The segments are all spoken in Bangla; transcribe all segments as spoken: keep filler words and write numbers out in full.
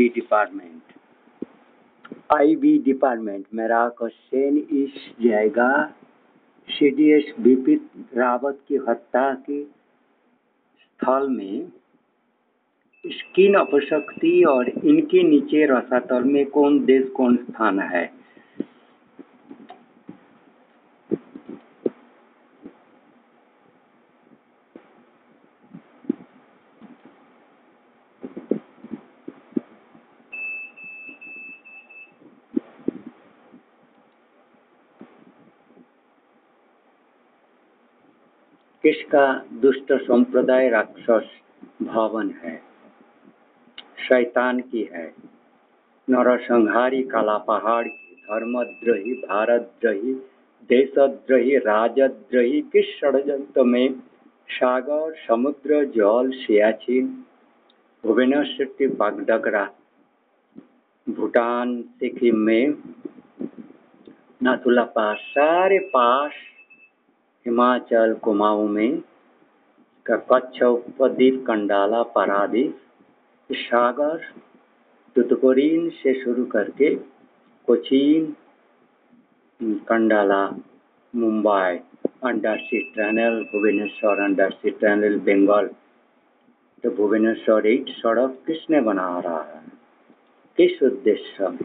B department, I B department मेरा क्वेश्चन इस जाएगा C D S Bipin Rawat की हत्या के स्थल में स्किन अपशक्ति और इनके नीचे रसातल में कौन देश कौन स्थान है? किसका दुष्ट संप्रदाय राक्षस भवन है? शैतान की है। नरसंहारी काला पहाड़ की, धर्मद्रोही, भारतद्रोही, देशद्रोही, राजद्रोही किस षड्यंत्र में सागर, समुद्र, जल, सियाचिन, भुवनेश्वर, बागडोगरा, भूटान, सिक्किम में नाथुला पास, सारे पास, हिमाचल, कुमाऊं में का कच्छ, उपद्वीप, कंडाला, पारादीप, सागर, तुतुकुड़ीन से शुरू करके Cochin, Kandla, Mumbai, undersea tunnel, Bhubaneswar undersea tunnel, Bengal, तो भुवनेश्वर एट सड़क किसने बना रहा है, किस उद्देश्य में?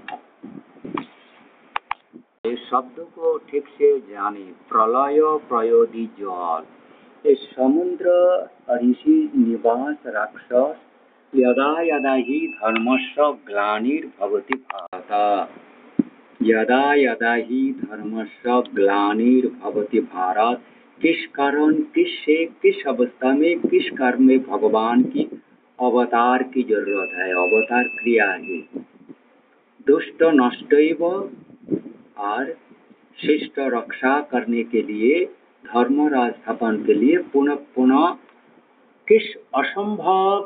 इस शब्द को ठीक से जाने। प्रलय प्रयोदि जल, इस समुद्र ऋषि निवास राक्षस, यदा यदा ही धर्मस्य ग्लानिर्भवति भारत, यदा यदा ही धर्मस्य ग्लानिर्भवति भारत, किस कारण, किस से, किस अवस्था में, किस कर्म में भगवान की अवतार की जरूरत है, अवतार क्रिया है। दुष्ट नष्टैव और शिष्ट रक्षा करने के लिए, धर्म राज स्थापन के लिए पुनः पुनः किस असंभव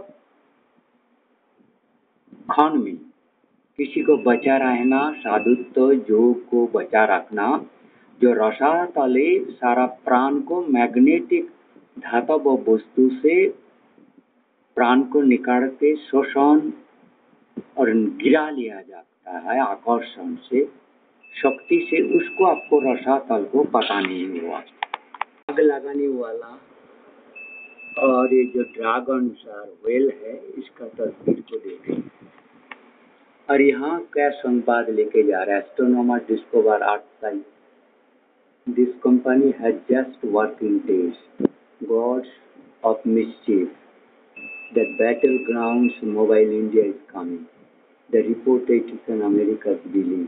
क्षण में किसी को बचा रहना, साधुत्व योग को बचा रखना, जो रसातले सारा प्राण को मैग्नेटिक धातव वस्तु से प्राण को निकाल के शोषण और गिरा लिया जाता है आकर्षण से, शक्ति से, उसको आपको रसातल को पता नहीं हुआ। आग लगाने वाला और ये जो ड्रैगन सर वेल है, इसका तस्वीर को देखें और यहाँ क्या संवाद लेके जा रहा है। Astronomer discover art site, this company has just working days, gods of mischief, the battle grounds mobile India is coming, the report edition America believe.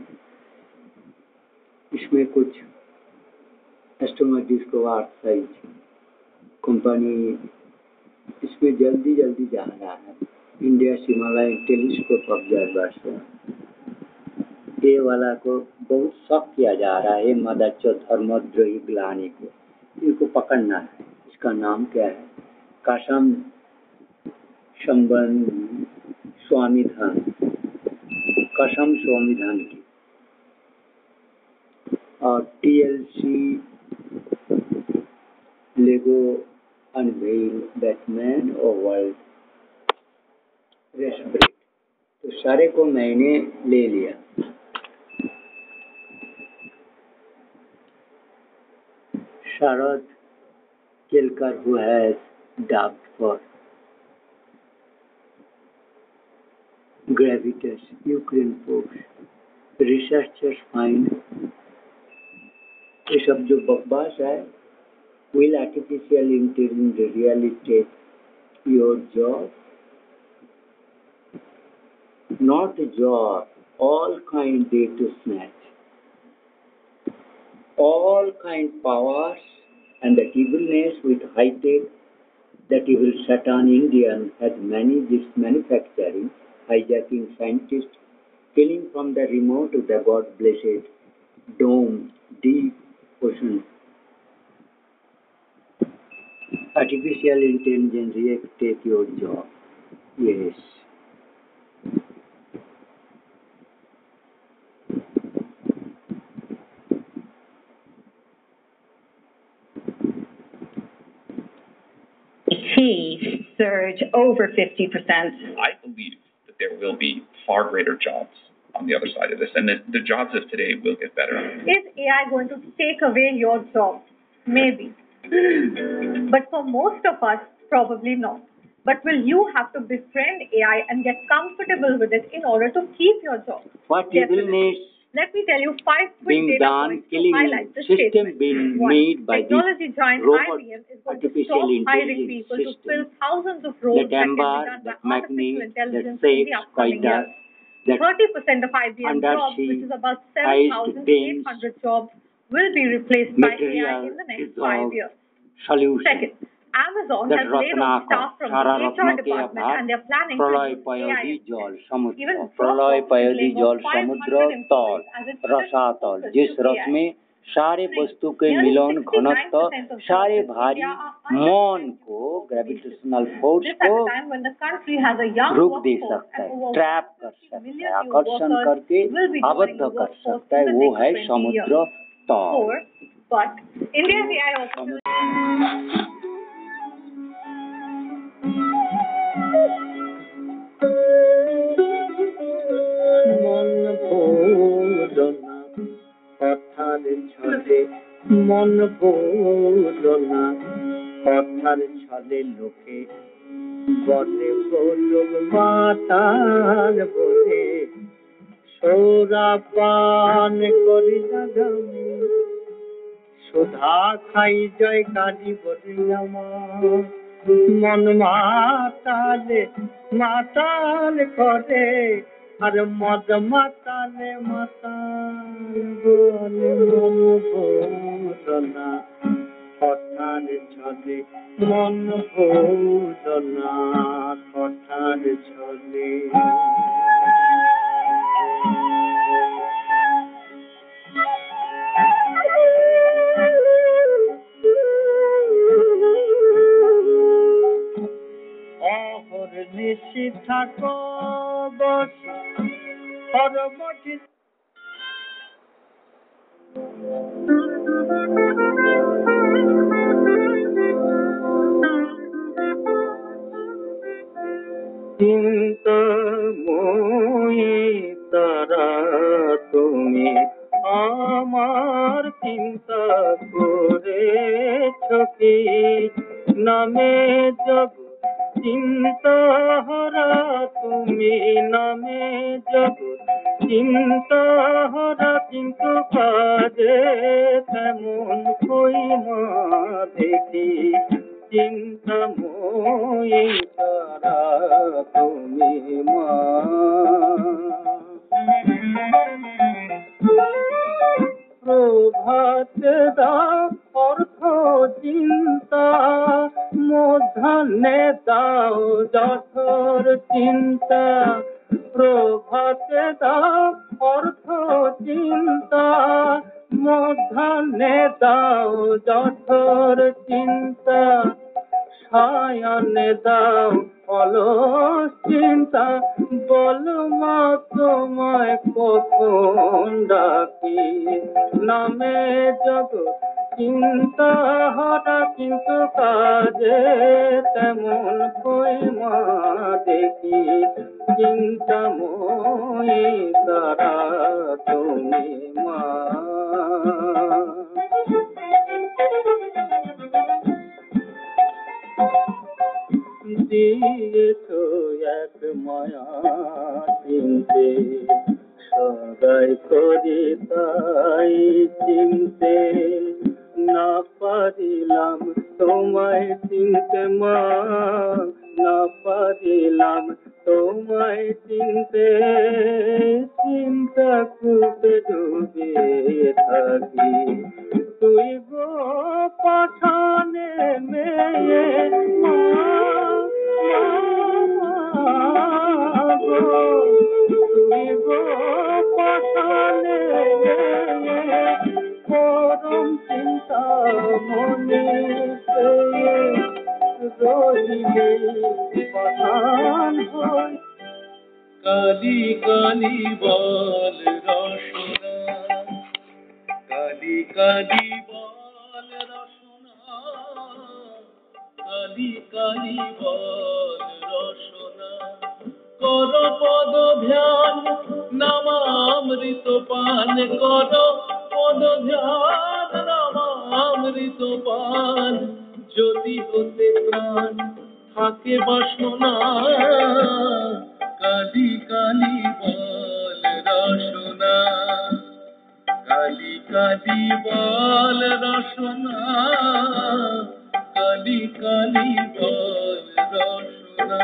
इसमें कुछ astronomer discover art site company इसमें जल्दी जल्दी जा रहा है। इंडिया हिमालय टेलीस्कोप ऑब्जर्वर्स, ये वाला को बहुत शौक किया जा रहा है। मदरचो धर्मद्रोही ग्लानी को, इनको पकड़ना है। इसका नाम क्या है? कसम संबंध स्वामी धन, कसम स्वामी धन की। और T L C Lego unveil Batman और वर्ल्ड रेस्ब्रेक, तो सारे को मैंने ले लिया। Sharad Kelkar who has dubbed for gravitas, Ukraine folks, researchers find, ये सब जो बकवास है, will artificial intelligence really take your job? Not job, all kind they to snatch, all kind powers and the evilness with high tech, that evil Satan Indian has managed this manufacturing, hijacking scientists, killing from the remote to the God-blessed dome, deep ocean. Artificial intelligence react take your job. Yes. He surge over fifty percent. I believe that there will be far greater jobs on the other side of this, and the, the jobs of today will get better. Is A I going to take away your job? Maybe. But for most of us, probably not. But will you have to befriend A I and get comfortable with it in order to keep your job? What evil needs Let me tell you five quick being data done, points to killing highlight this system statement. being One, made by the technology giant robot, I B M is going to artificial stop hiring intelligence people to system, fill thousands of roles that that can be ember, done that by artificial magnet, that intelligence in the shapes, upcoming spider, years. that thirty percent of I B M under jobs, sea, which is about seven ice, thousand paints, eight hundred jobs, will be replaced by A I material, in the next dissolve, five years. solution. Second, Amazon that has laid off Ratnakar staff from सारा the H रत्नों R के department आभार and they're planning प्रलय to use A पयोधि I. जल समुद्र Even प्रलय Dropbox is पयोधि laying जल off समुद्र five hundred तल employees as it shifts रसातल focus जिस to रस A I. में सारे Three, वस्तु के nearly मिलन sixty-nine घनत्व percent of सारे jobs in भारी India are मौन unrepresented को workplaces. Gravitational force This at को a time when the country has a young रुक दे workforce सकता and है, over ट्रैप one कर hundred fifty सकता है, million new आकर्षण workers करके will be joining आबद्ध the कर workforce सकता है, in the वो next है twenty समुद्र years. तल। Four, but India's A I offices কথার ছলে মন বোলনা কথার ছলে লোকে বলে বলুক মাতাল বলে সোরা পান করি জাগামে সুধা খাই জয় কালী বলে আমার মন মাতালে মাতাল করে আর মদ মাতালে মাতাল বলে মন ভোজনা কথার ছলে মন ভোজনা কথার ছলে অহর নিশি থাকো বস পরমটি চিন্তাময়ী তারা তুমি আমার চিন্তা করেছ কি নামে জগ চিন্তাহারা তুমি নামে জগ চিন্তাহারা কিন্তু কাজে তেমন কই না দেখি চিন্তাময়ী তারা তুমি মা প্রভাত দাও অর্থ চিন্তা মধ্যাহ্নে দাও যথর চিন্তা প্রভাতে দাও অর্থ চিন্তা মধ্যাহ্নে দাও যথর চিন্তা সায়ানে দাও অলস চিন্তা বল মা তোমায় কখন ডাকি নামে জগৎ চিন্তা হারা কিন্তু কাজে তেমন কই মা দেখি চিন্তাময়ী তারা তুমি মা দিয়েছ এক মায়া চিনতে সদাই করি তাই চিনতে না পারিলাম তোমায় চিনতে মা না পারিলাম তোমায় চিনতে চিন্তা কূপে ডুবে থাকি তুই গো পাঠানে মেয়ে মা গো তুই গো পাঠানে মেয়ে পরম চিন্তা মনে রহিবে পাঠান হয় কালি কালি বল রসনা কালি কালি বল রসনা কালি কালি বল রসনা কর পদ ধ্যান নামামৃত পান করো পদ ধ্যান নামামৃত পান যদি হতে প্রাণ থাকে বাসনা কালি কালি বল রসনা কালি কালি বল রসনা কালি কালি বল রসনা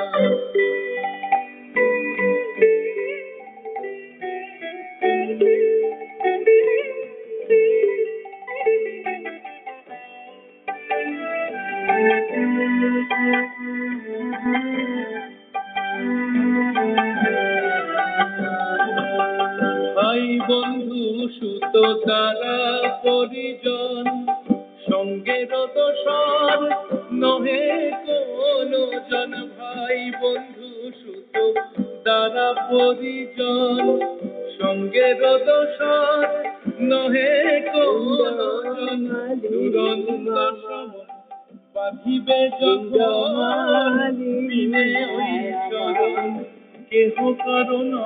ভাই বন্ধু সুত তারা পরিজন সঙ্গের দোষর নহে কোন জন ভাই বন্ধু সুত তারা পরিজন সঙ্গের দোষর নহে কোন জন দুরন্ত সম বাঁধিবে যখন বিনে ওই চরণ কেহ করুণা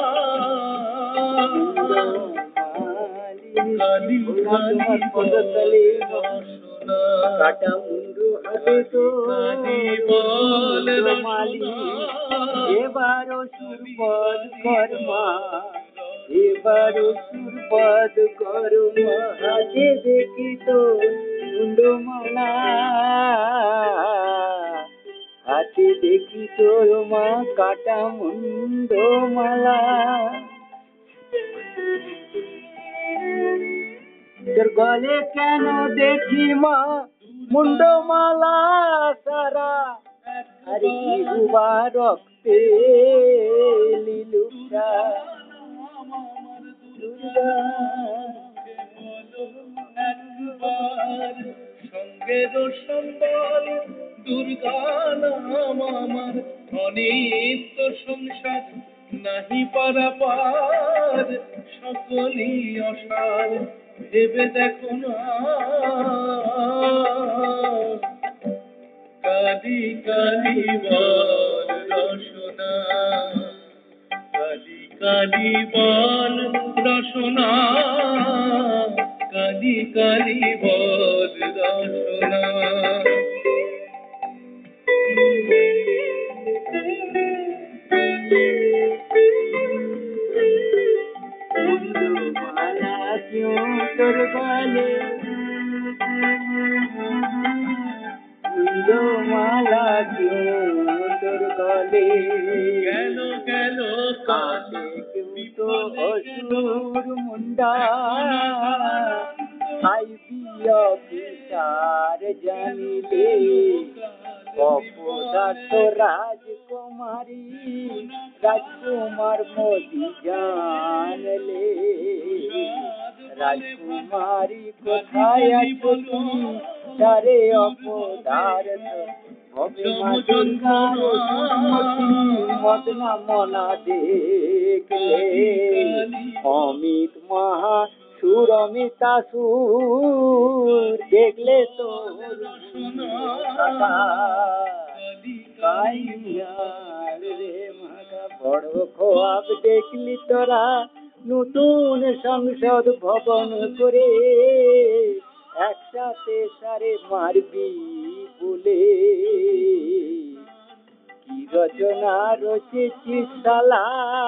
কালি কালি পদতলে রসনা কাটা মুন্ডু হাতে তো কালি বল রসনা এবারো সুরপদ কর্মা এবারো সুরপদ কর্মা হাতে দেখি তো মুন্ডমালা হাতে দেখি তোর মা কাটা মুন্ডমালা তোর গলে কেন দেখি মা মুন্ডমালা সারা আরে জিহুবা রক্তে লিলুটা দুর্গা একবার সঙ্গের সম্বল দুর্গা নাম আমার অনিত্য সংসার নাহি পারাপার সকলই অসার ভেবে দেখো না কালি কালি বল রসনা কালি কালি বল রসনা কালি কালি বল রসনা মুন্ডমালা क्यों তোর গলে মুন্ডমালা क्यों তোর গলে গেল গেল কালে কিন্তু অসুর মুন্ডা আইবিয় বিচার জানিলে অপদার্থ রাজকুমারী রাজকুমার মোদি জানলে রাজকুমারী কোথায় আছো তুমি তারে অপদার্থ মদনা মনা দেখলে অমিত মহা সুর অমিতাসুর দেখলে তো রে মাথা বড় খোয়াব দেখলি তোরা নতুন সংসদ ভবন করে একসাথে সারে মারবি বলে কি রচনা রচেছিস শালা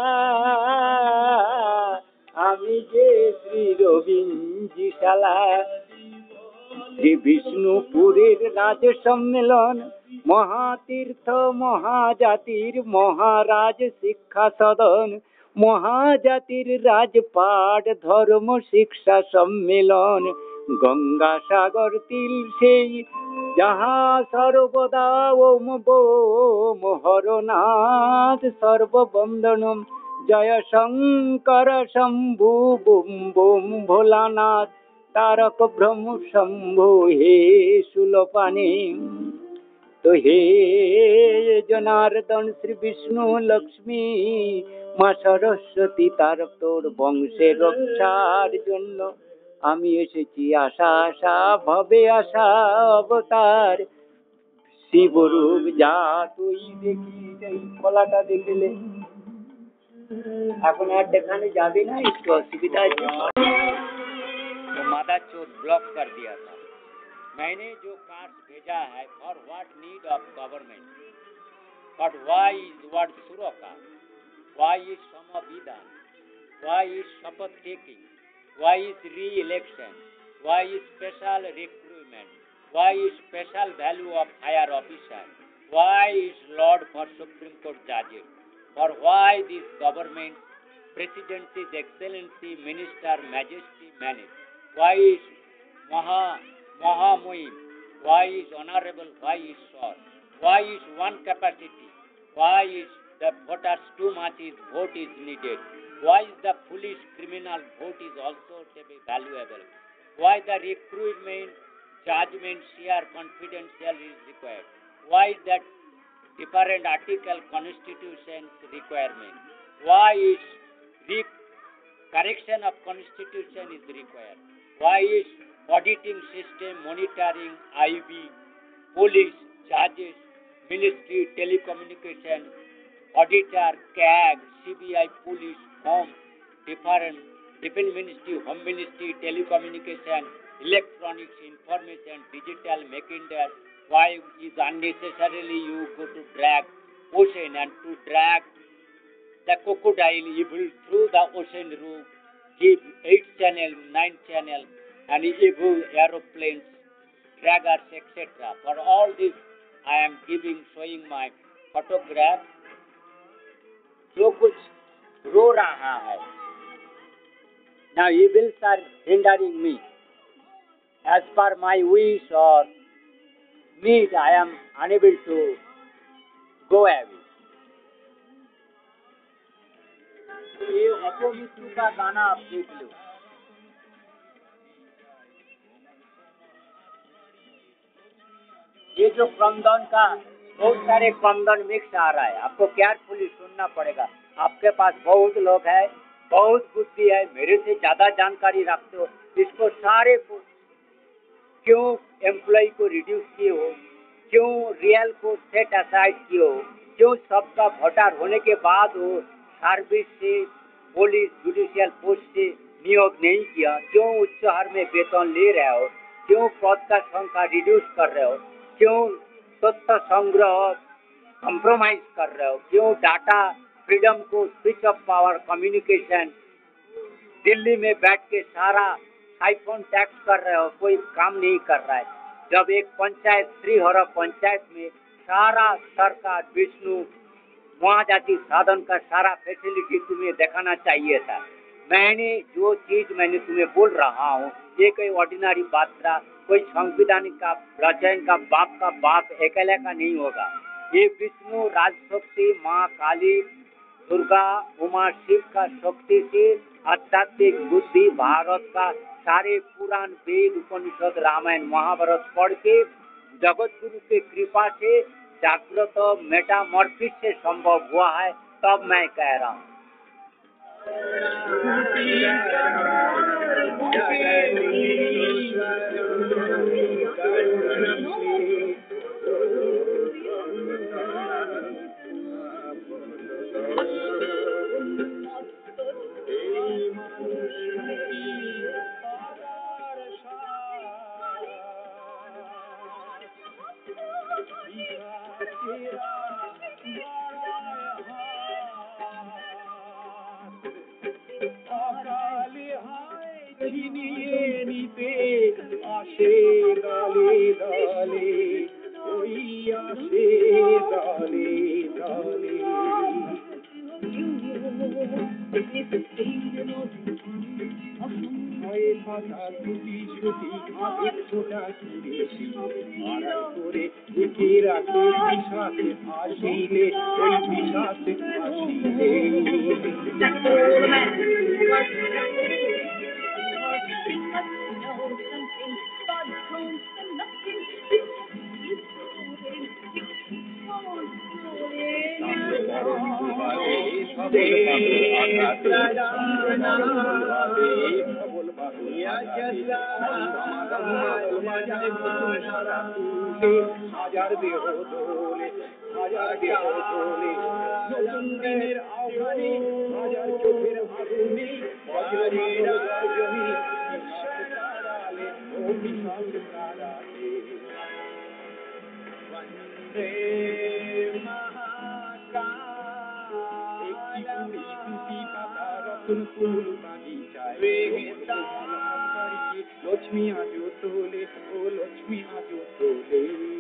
আমি যে শ্রী রবীন্দ্র শালা শ্রী বিষ্ণুপুরের রাজ সম্মেলন মহাতীর্থ মহাজাতির মহারাজ শিক্ষা সদন মহাজাতির রাজপাট ধর্ম শিক্ষা সম্মেলন গঙ্গাসাগর তিল সেই যাহা সর্বদা ওম বোম হরনাথ সর্ববন্দনম জয় শঙ্কর শম্ভু বুম বুম ভোলানাথ তারক ব্রহ্ম শম্ভু হে সুলপানে তো হে জনার্দন শ্রী বিষ্ণু লক্ষ্মী মা সরস্বতী তার তোর বংশের রক্ষার জন্য আমি এসেছি আশা আশা ভবে আশা অবতার শিবরূপ যা তুই দেখি এই কলাটা দেখলে এখন আর দেখাने যাবে না, একটু অসुविधा है तो मादा चोट ब्लॉक कर दिया था। मैंने जो कार्ड भेजा है for what need of government, but why is what सुरका, व्हाई इज समविधान, व्हाई इज शपथ taking, why is re election, why is special recruitment, why is special value of higher officer, why is lord for supreme court जजेस, for why this government, presidency's excellency, minister, majesty, manage, why is Maha, Mahamohim, why is honorable, why is short, why is one capacity, why is the voters too much is vote is needed, why is the foolish criminal vote is also to be valuable, why the recruitment, judgment, share confidential is required, why is that different article constitution's requirement, why is re- correction of constitution is required, why is auditing system, monitoring, I B, police, judges, ministry, telecommunication, auditor, C A G, C B I, police, home, different, defense ministry, home ministry, telecommunication, electronics, information, digital, Macintyre. Why is unnecessarily you go to drag ocean and to drag the crocodile evil through the ocean route, give eight channel, nine channel, and evil aeroplanes, draggers, et cetera. For all this, I am giving, showing my photograph. जो कुछ रो रहा है. Now evils are hindering me. As per my wish or need, I am unable to go away. ये अपमृत्यु का गाना आप देख लो. ये जो क्रमदान का बहुत सारे क्रमदान मिक्स आ रहा है, आपको केयरफुली सुनना पड़ेगा. आपके पास बहुत लोग हैं, बहुत बुद्धि है, मेरे से ज्यादा जानकारी रखते हो, इसको सारे को क्यों एम्प्लॉय को रिड्यूस किए हो, क्यों रियल को सेट असाइड किए हो, क्यों सबका वोटर होने के बाद हो सर्विस से, पुलिस, जुडिशियल पोस्ट से नियोग नहीं किया, क्यों उच्च हार में वेतन ले रहे हो, क्यों पद का संख्या रिड्यूस कर रहे हो, क्यों तथ्य संग्रह कंप्रोमाइज कर रहे हो, क्यों डाटा फ्रीडम को switch off power communication Delhi में बैठ के सारा साइफोन टैक्स कर रहे हो, कोई काम नहीं कर रहा है. जब एक पंचायत श्रीहर पंचायत में सारा सरकार विष्णु महाजाति साधन का सारा फैसिलिटी तुम्हें दिखाना चाहिए था. मैंने जो चीज मैंने तुम्हें बोल रहा हूँ ये कोई ऑर्डिनरी बात था, कोई संविधानिक का रचयन का बाप का बाप अकेले का नहीं होगा. ये विष्णु राजशक्ति माँ काली दुर्गा उमा शिव का शक्ति से आध्यात्मिक बुद्धि भारत का सारे पुराण वेद उपनिषद रामायण महाभारत पढ़ के जगत गुरु के कृपा से जागृत मेटामॉर्फिस से संभव हुआ है. तब मैं कह रहा हूँ আসে দলে দলে ওই আসে দলে দলে ভয়ে থাকা দুটি শ্রুতি আবেগ ছোটা বেশি আড়াল করে একে রাখে বিশ্বাসে আসিলে ওই বিশ্বাসে আসিলে হাজার দেহ দোলে হাজার দেহ দোলে নতুন দিনের আহ্বান আধারে হাজার চোখের আগুনে বজ্রমাদল গর্জনে বিশ্বাস তাড়ালে ও বিশ্বাস তাড়ালে বন্দে মহাকাল একটি কুড়ি দুটি পাতা রতন ফুল বাগিচায় লক্ষ্মী আজো তোলে ও লক্ষ্মী আজো তোলে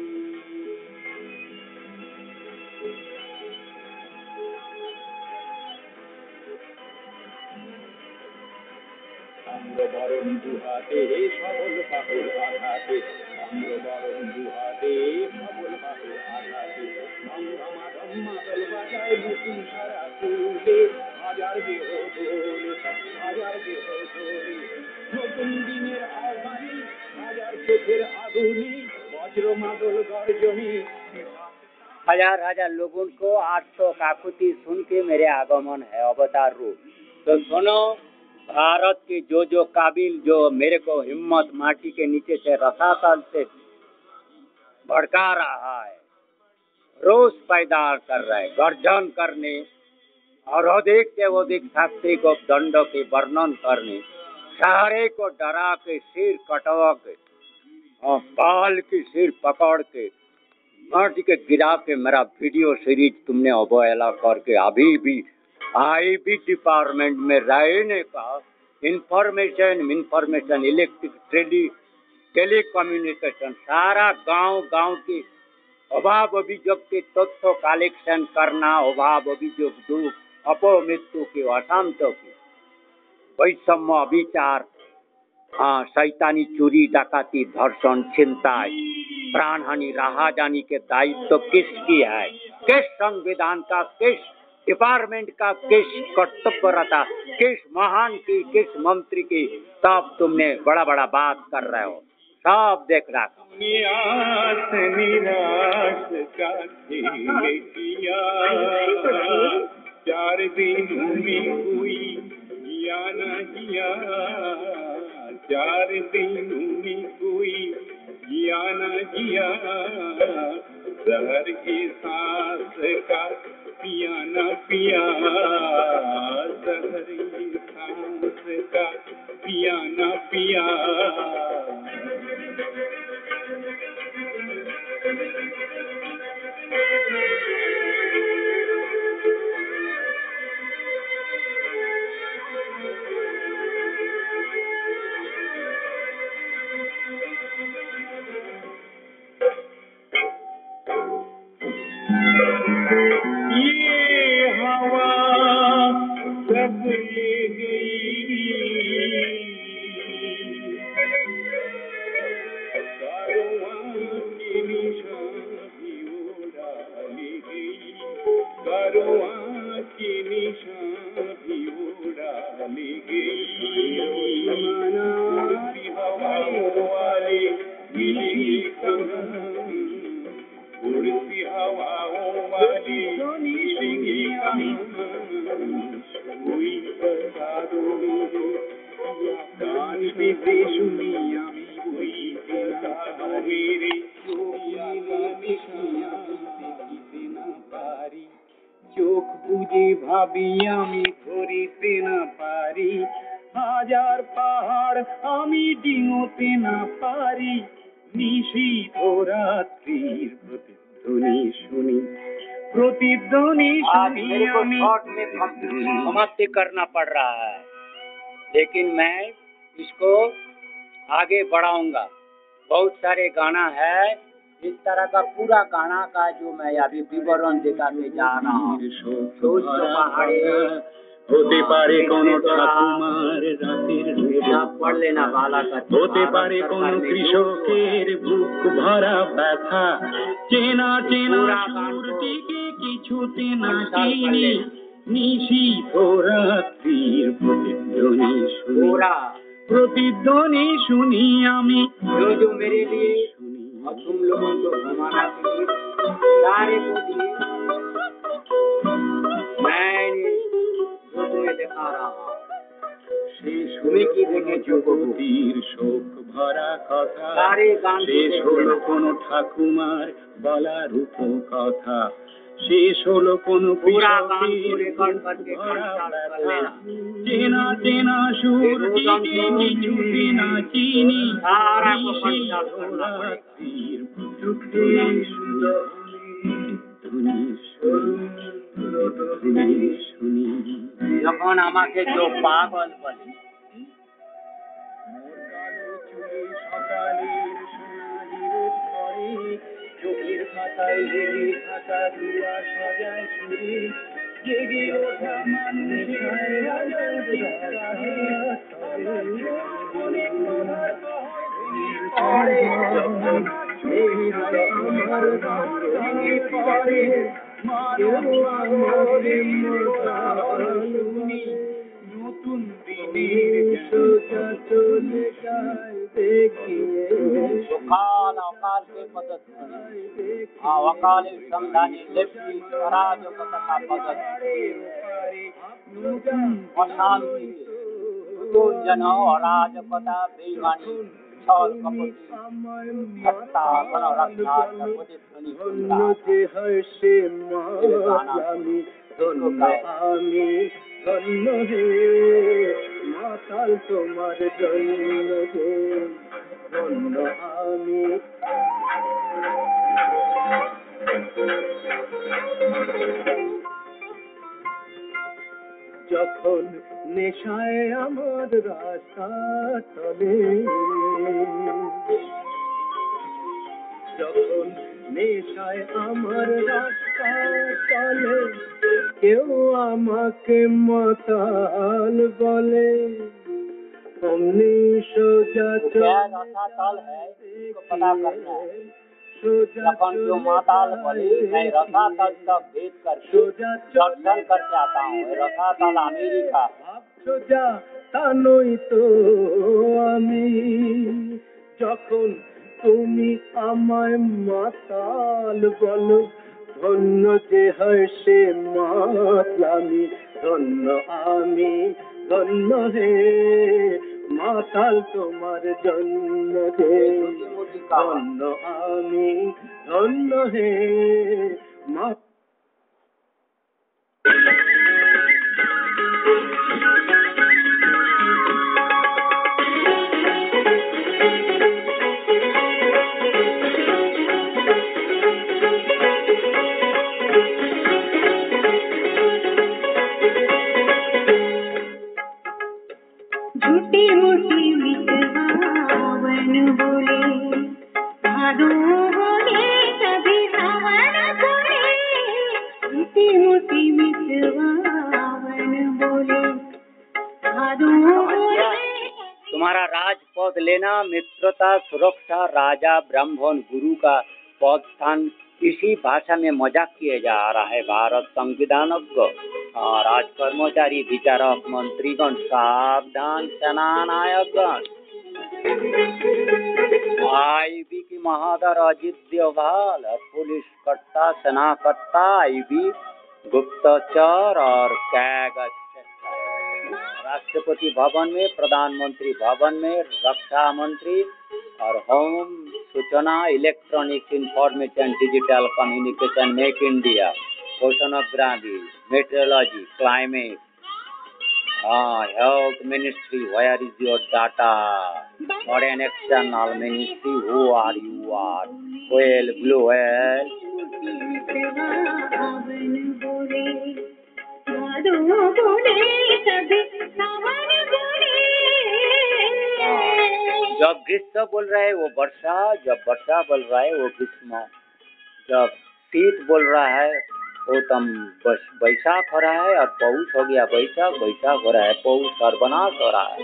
অম্রবরণ দুহাতে সবল বাহুর আঘাতে অম্রবরণ দুহাতে সবল বাহুর আঘাতে ধমধমাধম মাদল বাজায় নতুন সারা তুলে হাজার দেহ দোলে হাজার দেহ দোলে নতুন দিনের আহ্বানে হাজার চোখের আগুনে বজ্র মাদল গর্জনে हजार हजार लोगों को आठ सौ काकुति सुन के मेरे आगमन है अवतार रूप। तो सुनो, भारत के जो जो काबिल जो मेरे को हिम्मत माटी के नीचे से रसातल से भड़का रहा है, रोष पैदा कर रहा है, गर्जन करने और अधिक से अधिक शास्त्री को दंड के वर्णन करने, सारे को डरा के सिर कटवा के और बाल की सिर पकड़ के माटी के गिरा के मेरा वीडियो सीरीज तुमने अवहेला करके अभी भी आई बी डिपार्टमेंट में रहने का information information electric tele telecommunication सारा गांव गांव की अभाव अभियोग के तथ्य कलेक्शन करना, अभाव अभियोग दुख अपमृत्यु की अशांत की वैषम्य अविचार, हाँ शैतानी चोरी डकाती धर्षण छिनताई प्राणहानि राहाजानी के दायित्व तो किसकी है? किस संविधान का, किस डिपार्टमेंट का, किस कर्तव्यरता, किस महान की, किस मंत्री की? तब तुमने बड़ा बड़ा बात कर रहे हो, सब देख रहा निराश निराश का खेल किया चार दिनों में कोई किया न किया चार दिनों में कोई किया न किया जहर की सांस का पिया न पिया जहर की सांस का पिया न पिया सब ले गई कारवां की निशानी उड़ा ले गई कारवां की निशानी उड़ा ले गई माना हवाओं वाले मिली कहाँ उड़ती हवाओं वाली मिली कहाँ कोई बता दो गान भी सुनी আমি বইতে না মেরে দেখিতে না পারি চোখ বুঝে ভাবি আমি ধরিতে না পারি হাজার পাহাড় আমি ডিঙোতে না পারি নিশীথ রাত্রির প্রতিধ্বনি শুনি प्रतिध्वनि आज मेरे को शॉर्ट में समाप्ति करना पड़ रहा है, लेकिन मैं इसको आगे बढ़ाऊंगा। बहुत सारे गाना है, इस तरह का पूरा गाना का जो मैं अभी विवरण दिखाने जा रहा हूँ। হতে পারে কোন ঠাকুমার রাতের पढ़ लेना वाला का হতে পারে কোন কৃষকের বুক ভরা ব্যথা চেনা চেনা সুরটিকে কিছুতে না চিনি নিশীথ রাত্রির প্রতিধ্বনি শুনি प्रतिध्वनि सुनी আমি जो जो मेरे लिए और तुम लोगों को घुमाना चाहिए सारे को दिए मैंने जो तुम्हें दिखा रहा हूँ तुम्हें की देखे জগতীর শোক ভরা কথা শেষ হলো কোন ঠাকুমার বলা রূপ কথা শেষ হলো কোন पूरा गान को रिकॉर्ड करके कंसार्ट कर लेना। চেনা চেনা সুর দিকে কিছুতে না চিনি सारा को कंसार्ट करना पड़ेगा। রাত্রির চোখে ধুনি শুনি ধুনি শুনি যখন আমাকে কেউ পাগল বলে, মোর কালো চুলে সকালের সোনালি রোদ পড়ে, চোখের খাতায় লেগে থাকা দুয়া সাজায় সুরে, জেগে ওঠা মানুষের হাজার রাতে, অনেক মনের বহর ভেঙে পড়ে, যখন মেঘ আমার ঘর ভেঙে পড়ে, মানব আমরে মোর শুনি, নতুন দিনের সোজা চলে যায় দেখিয়ে, सुखाल अकाल के पदत अकाल संधानी लेपी अराजकता का पदत अशांति नूतन जन अराजकता बेईमानी छल कपटी हत्या बन रक्षा सर्वोच्च ध्वनि ধন্য যে হয় সে মাতামি, ধন্য আমি ধন্য হে মাতাল তোমার জন্য হে, ধন্য আমি। যখন নেশায় আমার রাস্তা চলে, যখন নেশায় আমার রাস্তা চলে, কেউ আমাকে মাতাল বলে, অমনি সোজা क्या रसातल है इसको पता करना है। जखन जो माताल बोले मैं रसातल तक भेद करके दर्शन करके आता हूँ। रसातल अमेरिका সোজা তা নই তো আমি, যখন তুমি আমায় মাতাল বলো, ধন্য যে হয় সে মাতলামি, ধন্য আমি ধন্য হে মাতাল তোমার জন্য হে, ধন্য আমি ধন্য হে মা। झूठी मूठी मितवावन बोले, साधु बोले कभी सावन बोले, झूठी मूठी मितवावन बोले, साधु बोले। तुम्हारा राजपद लेना, मित्रता, सुरक्षा, राजा, ब्राह्मण, गुरु का पद स्थान, इसी भाषा में मजाक किया जा रहा है। भारत संविधानज्ञ, राज कर्मचारी, विचारक, मंत्रीगण, सावधान, सेना नायकगण, आईबी की महादर अजित देववाल, पुलिस कर्ता, सेना कर्ता, आईबी, गुप्तचर और कैग, राष्ट्रपति भवन में, प्रधानमंत्री भवन में, रक्षा मंत्री और होम, सूचना, electronics, information, digital communication, make India, oceanography, metrology, climate, health ministry, where is your data, foreign external ministry, who are you are, well blue well, जब ग्रीष्म बोल रहा है वो वर्षा, जब वर्षा बोल रहा है वो ग्रीष्म, जब शीत बोल रहा है वो तम बैसाख हो रहा है, और पौष हो गया बैसाख, बैसाख हो रहा है पौष, सर्वनाश हो रहा है।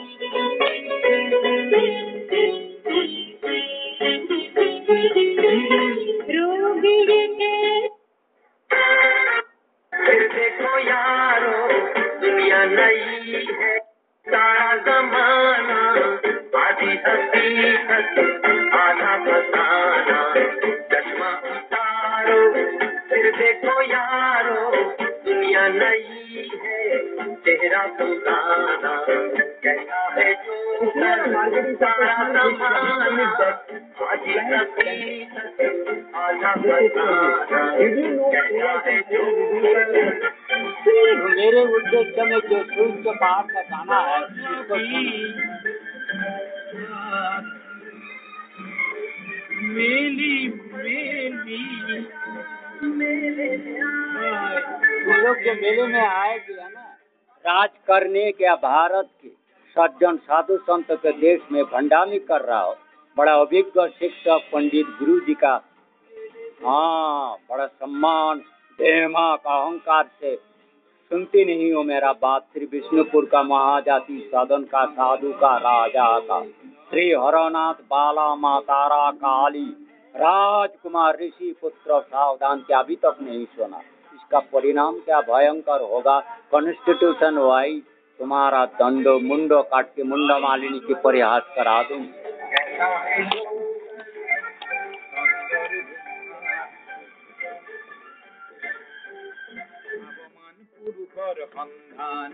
फिर देखो यारो दुनिया नई है, सारा जमाना आधी हकीकत आधा फसाना, चश्मा उतारो फिर देखो यारो दुनिया नई है, चेहरा पुराना कैसा है जो सारा जमाना आधी हकीकत आधा फसाना कहता है जो मेरे उद्देश्य में जो सूर्य पार का गाना है उसको मेली मेली तुम लोग जो मेले में आएगी है ना, राज करने क्या भारत के सज्जन साधु संत के देश में भंडामी कर रहा हो, बड़ा अभिज्ञ शिक्षक पंडित गुरु जी का, हाँ बड़ा सम्मान देमा का अहंकार से सुनती नहीं हो मेरा बात। श्री विष्णुपुर का महाजाति सदन का साधु का राजा का श्री हरनाथ बाला मातारा काली राजकुमार ऋषि पुत्र सावधान क्या अभी तक नहीं सुना, इसका परिणाम क्या भयंकर होगा। कॉन्स्टिट्यूशन वाइज तुम्हारा दंडो मुंडो काट के मुंडा मालिनी की परिहास करा दूं। পুরুষর সন্ধান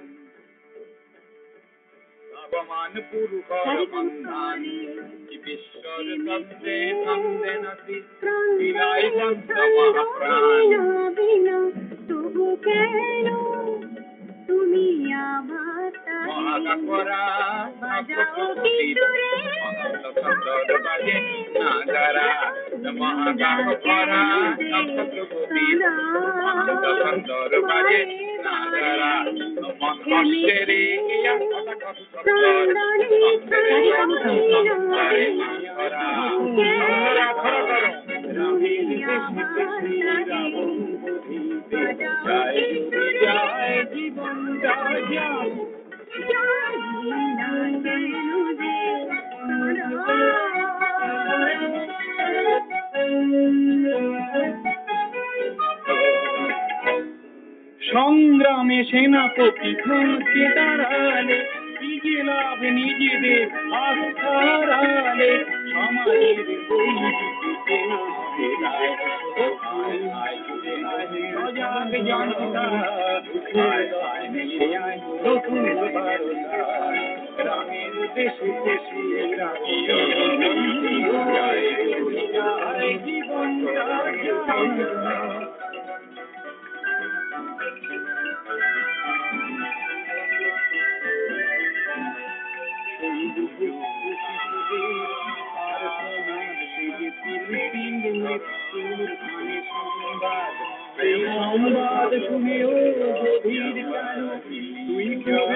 অবমান পুরুষর সন্ধান কি বিশ্বর তত্ত্বে ছন্দে নাসি বিলাই বন্ধ মহাপ্রাণ তবু কেন তুমি আমার মহাকাকরা নক্ষত্রপতির অনন্ত সুন্দর বাজে নাগারা মহাকাকরা নক্ষত্রপতির অনন্ত সুন্দর বাজে নাগারা মন কষ্টেরে গিয়া কথা কথা সুন্দর অন্তরে অন্তরে মারা আমরা খরা করো রামের দেশে শ্রীরাম জয় জয় জীবন জয় জয় সংগ্রামে সেনাপতি ধনকে দাঁড়ালে নিজে লাভ নিজেদের আস্থারালে সমাজের সজাগ জনতা নতুন গ্রামের দেশে দেশে জীবন সংবাদ শুনেও গভীর কেন তুই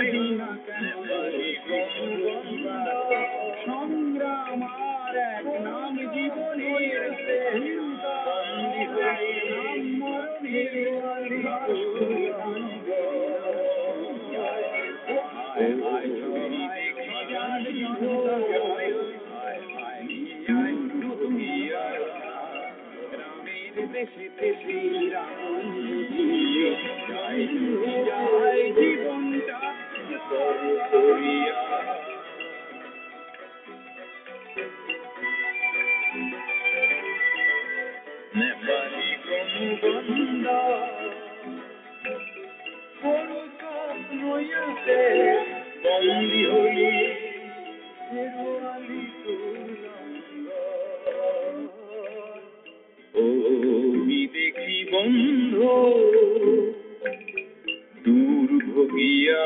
সংগ্রাম আর এক নাম জীবনের দেশে দেশে জীবনটা নেপালি কোন বন্ধ বড় স্বপ্ন আছে বন্দী হলি ফেরোয়ালি ও দেখি বন্ধ দুর্ভোগিয়া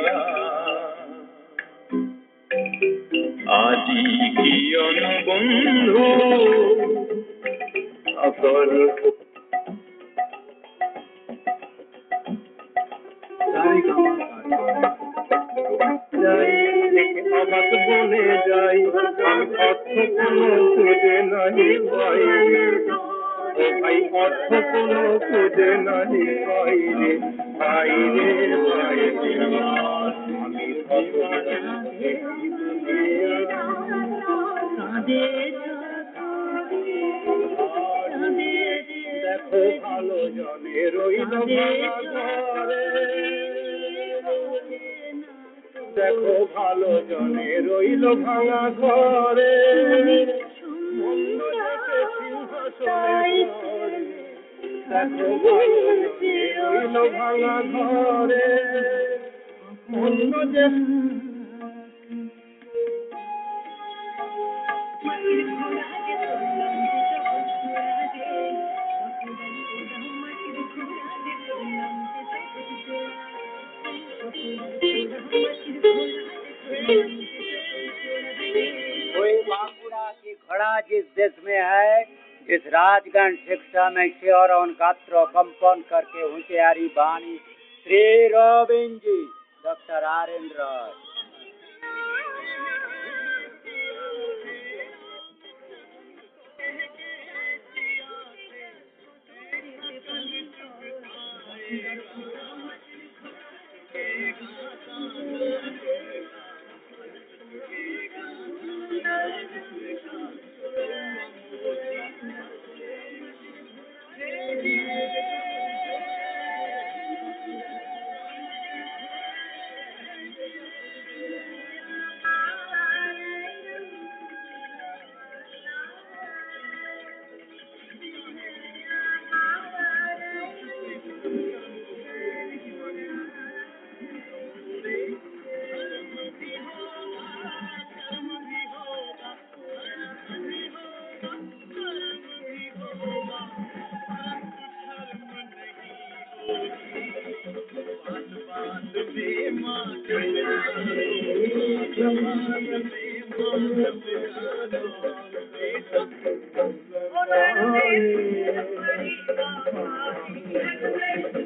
আজি কি অনবন্ধ আসর অবাক বনে যাই আমি অর্থ কোনো খুঁজে নাহি পাই ও ভাই অর্থ কোনো খুঁজে নাহি পাই রে পাই রে পাই রে আমি দেখো ভালো জনে রইল ঘরে দেখো ভালো জনে রইল ভাঙা ঘরে মন্দ দেখে সিংহাসনে দেখো ভালো জনে রইল ভাঙা ঘরে মন্দ দেখে कोई बांकुड़ा की घड़ा जिस देश में है, जिस राजगण शिक्षा में श्योर और गात्र कंपन करके होशियारी बाणी Shri Ravindra ji doctor R N Roy. Oh,